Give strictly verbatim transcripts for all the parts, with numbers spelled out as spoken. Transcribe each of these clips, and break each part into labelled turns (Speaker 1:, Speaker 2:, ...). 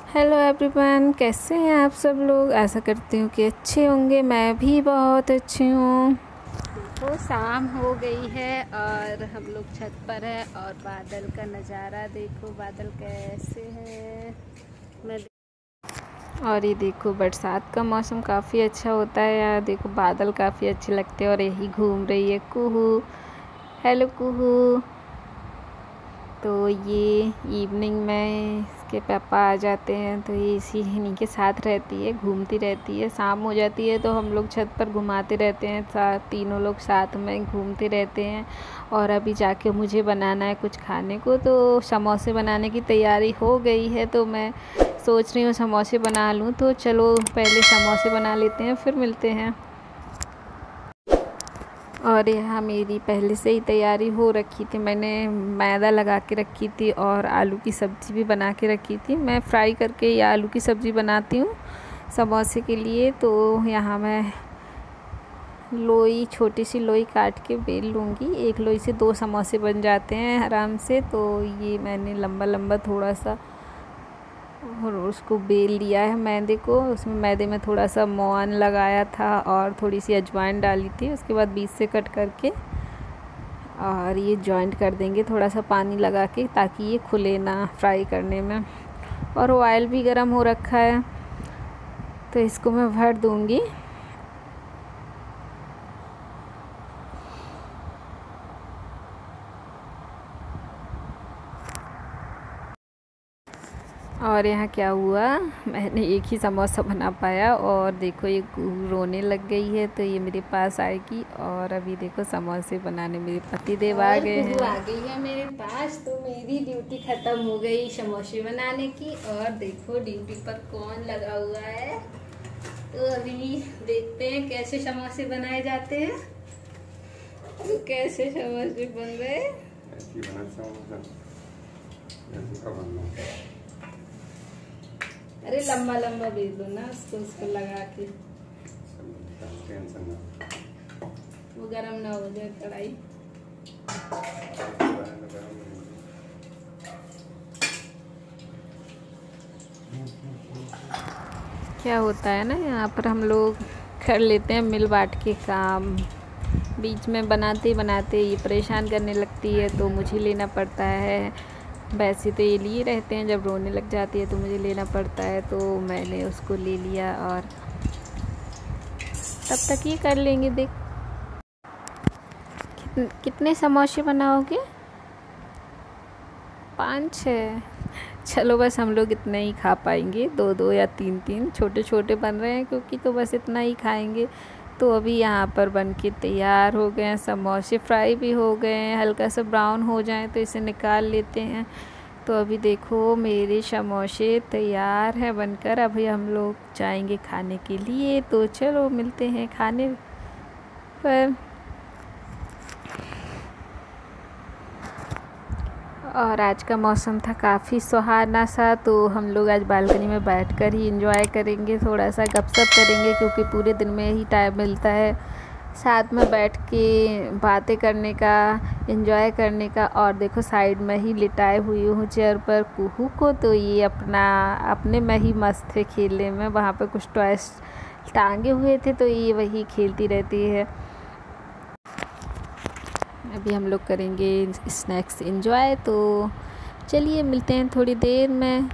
Speaker 1: Hello everyone, कैसे हैं आप सब लोग। आशा करती हूँ कि अच्छे होंगे। मैं भी बहुत अच्छी हूँ। देखो शाम हो गई है और हम लोग छत पर है और बादल का नज़ारा देखो, बादल कैसे है। मैं और ये देखो बरसात का मौसम काफ़ी अच्छा होता है यार। देखो बादल काफ़ी अच्छे लगते हैं और यही घूम रही है कुहू। हेलो कुहू। तो ये इवनिंग में इसके पापा आ जाते हैं तो ये इसी इन्हीं के साथ रहती है, घूमती रहती है। शाम हो जाती है तो हम लोग छत पर घुमाते रहते हैं, साथ तीनों लोग साथ में घूमते रहते हैं। और अभी जाके मुझे बनाना है कुछ खाने को, तो समोसे बनाने की तैयारी हो गई है। तो मैं सोच रही हूँ समोसे बना लूँ, तो चलो पहले समोसे बना लेते हैं फिर मिलते हैं। और यहाँ मेरी पहले से ही तैयारी हो रखी थी, मैंने मैदा लगा के रखी थी और आलू की सब्ज़ी भी बना के रखी थी। मैं फ्राई करके या आलू की सब्ज़ी बनाती हूँ समोसे के लिए। तो यहाँ मैं लोई, छोटी सी लोई काट के बेल लूँगी। एक लोई से दो समोसे बन जाते हैं आराम से। तो ये मैंने लंबा लंबा थोड़ा सा और उसको बेल लिया है मैदे को। उसमें मैदे में थोड़ा सा मोअन लगाया था और थोड़ी सी अजवाइन डाली थी। उसके बाद बीच से कट करके और ये जॉइंट कर देंगे थोड़ा सा पानी लगा के, ताकि ये खुले ना फ्राई करने में। और ऑयल भी गर्म हो रखा है तो इसको मैं भर दूँगी। और यहाँ क्या हुआ, मैंने एक ही समोसा बना पाया और देखो ये रोने लग गई है। तो ये मेरे पास आएगी और अभी देखो समोसे बनाने मेरे पति देव आ गए हैं। आ गई है मेरे पास, तो मेरी ड्यूटी ख़त्म हो गई समोसे बनाने की। और देखो ड्यूटी पर कौन लगा हुआ है। तो अभी देखते हैं कैसे समोसे बनाए जाते हैं। तो कैसे समोसे बन रहे। अरे लंबा लंबा बेच दो ना उसको, उसको लगा के। वो गरम ना हो जाए कढ़ाई। क्या होता है ना, यहाँ पर हम लोग कर लेते हैं मिल बांट के काम। बीच में बनाते बनाते ये परेशान करने लगती है तो मुझे लेना पड़ता है। वैसे तो ये लिए रहते हैं, जब रोने लग जाती है तो मुझे लेना पड़ता है। तो मैंने उसको ले लिया और तब तक ये कर लेंगे। देख कितने, कितने समोसे बनाओगे? पाँच छः। चलो बस हम लोग इतना ही खा पाएंगे, दो दो या तीन तीन छोटे छोटे बन रहे हैं क्योंकि, तो बस इतना ही खाएंगे। तो अभी यहाँ पर बन के तैयार हो गए हैं समोसे, फ्राई भी हो गए हैं। हल्का सा ब्राउन हो जाए तो इसे निकाल लेते हैं। तो अभी देखो मेरे समोसे तैयार है बनकर। अभी हम लोग जाएंगे खाने के लिए, तो चलो मिलते हैं खाने पर। और आज का मौसम था काफ़ी सुहाना सा, तो हम लोग आज बालकनी में बैठकर ही एंजॉय करेंगे, थोड़ा सा गपशप करेंगे क्योंकि पूरे दिन में ही टाइम मिलता है साथ में बैठ के बातें करने का, एंजॉय करने का। और देखो साइड में ही लिटाए हुई हूँ चेयर पर कुहू को, तो ये अपना अपने में ही मस्त है खेलने में। वहाँ पर कुछ टॉयस टांगे हुए थे तो ये वही खेलती रहती है। अभी हम लोग करेंगे स्नैक्स एंजॉय, तो चलिए मिलते हैं थोड़ी देर में।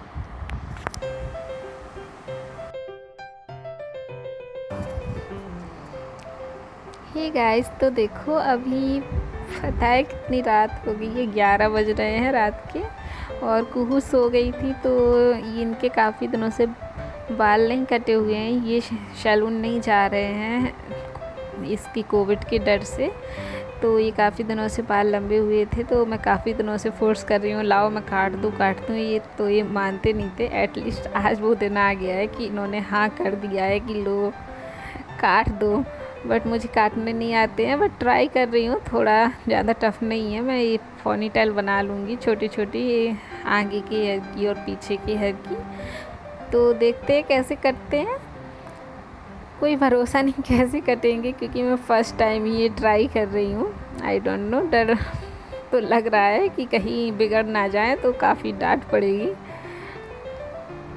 Speaker 1: हे गाइस, तो देखो अभी पता है कितनी रात हो गई है, ग्यारह बज रहे हैं रात के। और कुहू सो गई थी, तो ये इनके काफ़ी दिनों से बाल नहीं कटे हुए हैं, ये सैलून नहीं जा रहे हैं इसकी कोविड के डर से। तो ये काफ़ी दिनों से बाल लंबे हुए थे, तो मैं काफ़ी दिनों से फोर्स कर रही हूँ लाओ मैं काट दूँ काट दूँ, ये तो ये मानते नहीं थे। एटलीस्ट आज वो दिन आ गया है कि इन्होंने हाँ कर दिया है कि लो काट दो। बट मुझे काटने नहीं आते हैं, बट ट्राई कर रही हूँ, थोड़ा ज़्यादा टफ नहीं है। मैं ये पोनी टेल बना लूँगी छोटी छोटी, आगे की हेयर की और पीछे की हेयर की। तो देखते हैं कैसे करते हैं, कोई भरोसा नहीं कैसे कटेंगे क्योंकि मैं फ़र्स्ट टाइम ये ट्राई कर रही हूँ। आई डोंट नो, डर तो लग रहा है कि कहीं बिगड़ ना जाए तो काफ़ी डांट पड़ेगी।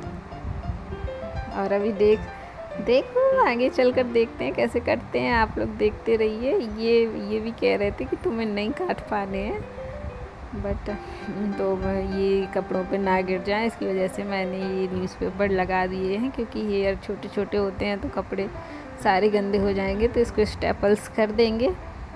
Speaker 1: और अभी देख देखो आगे चलकर देखते हैं कैसे कटते हैं। आप लोग देखते रहिए। ये ये भी कह रहे थे कि तुम्हें नहीं काट पाने हैं, बट तो ये कपड़ों पे ना गिर जाए इसकी वजह से मैंने ये न्यूज़पेपर लगा दिए हैं, क्योंकि हेयर छोटे छोटे होते हैं तो कपड़े सारे गंदे हो जाएंगे, तो इसको स्टेपल्स कर देंगे।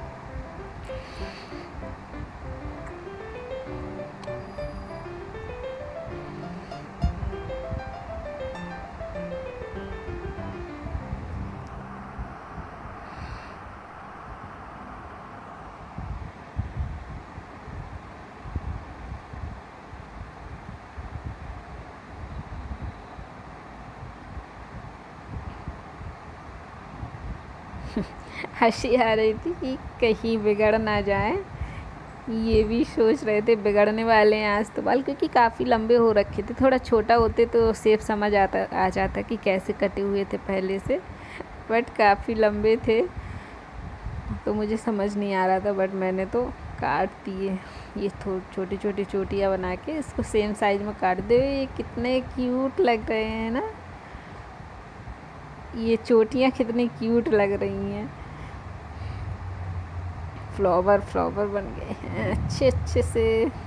Speaker 1: हंसी आ रही थी कि कहीं बिगड़ ना जाए। ये भी सोच रहे थे बिगड़ने वाले हैं आज तो बाल, क्योंकि काफ़ी लंबे हो रखे थे। थोड़ा छोटा होते तो सेफ समझ आता आ जाता कि कैसे कटे हुए थे पहले से, बट काफ़ी लंबे थे तो मुझे समझ नहीं आ रहा था, बट मैंने तो काट दिए। ये थोड़ी छोटी छोटी चोटियाँ बना के इसको सेम साइज़ में काट दे। ये कितने क्यूट लग रहे हैं ना, ये चोटियाँ कितनी क्यूट लग रही हैं। फ्लावर फ्लावर बन गए हैं अच्छे अच्छे से।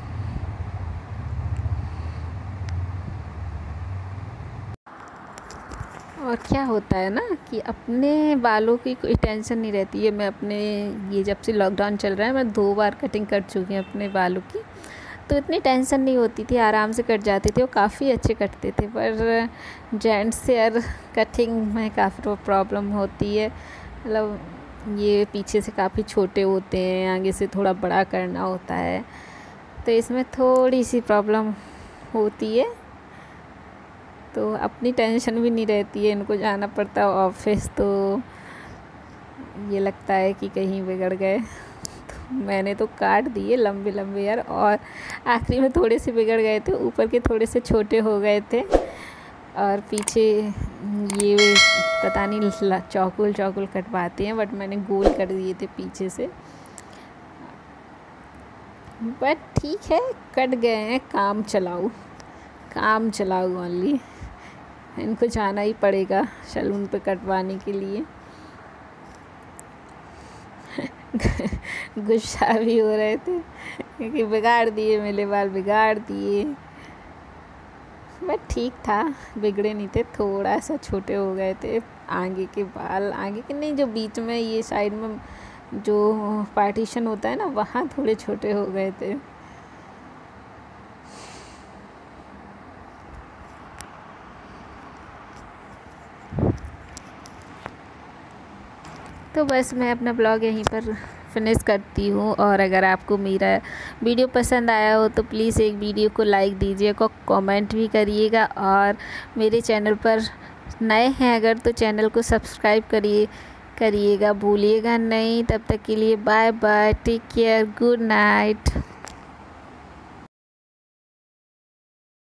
Speaker 1: और क्या होता है ना कि अपने बालों की कोई टेंशन नहीं रहती है। मैं अपने ये जब से लॉकडाउन चल रहा है मैं दो बार कटिंग कर चुकी हूँ अपने बालों की, तो इतनी टेंशन नहीं होती थी, आराम से कट जाते थे और काफ़ी अच्छे कटते थे। पर जेंट्स हेयर कटिंग में काफ़ी प्रॉब्लम होती है, मतलब ये पीछे से काफ़ी छोटे होते हैं, आगे से थोड़ा बड़ा करना होता है, तो इसमें थोड़ी सी प्रॉब्लम होती है। तो अपनी टेंशन भी नहीं रहती है, इनको जाना पड़ता है ऑफिस, तो ये लगता है कि कहीं बिगड़ गए। तो मैंने तो काट दिए लंबे लंबे यार, और आखिरी में थोड़े से बिगड़ गए थे, ऊपर के थोड़े से छोटे हो गए थे, और पीछे ये पता नहीं चौकुल चौकुल कटवाते हैं, बट मैंने गोल कर दिए थे पीछे से। बट ठीक है, कट गए हैं, काम चलाऊ काम चलाऊ ओनली। इनको जाना ही पड़ेगा सैलून पे कटवाने के लिए। गुस्सा भी हो रहे थे क्योंकि बिगाड़ दिए, मेरे बाल बिगाड़ दिए, बट ठीक था, बिगड़े नहीं थे, थोड़ा सा छोटे हो गए थे आगे के बाल। आगे के नहीं, जो बीच में ये साइड में जो पार्टीशन होता है ना, वहाँ थोड़े छोटे हो गए थे। तो बस मैं अपना ब्लॉग यहीं पर फिनिश करती हूँ। और अगर आपको मेरा वीडियो पसंद आया हो तो प्लीज़ एक वीडियो को लाइक दीजिएगा, कमेंट भी करिएगा, और मेरे चैनल पर नए हैं अगर तो चैनल को सब्सक्राइब करिए करिएगा भूलिएगा नहीं। तब तक के लिए bye bye, take care, good night.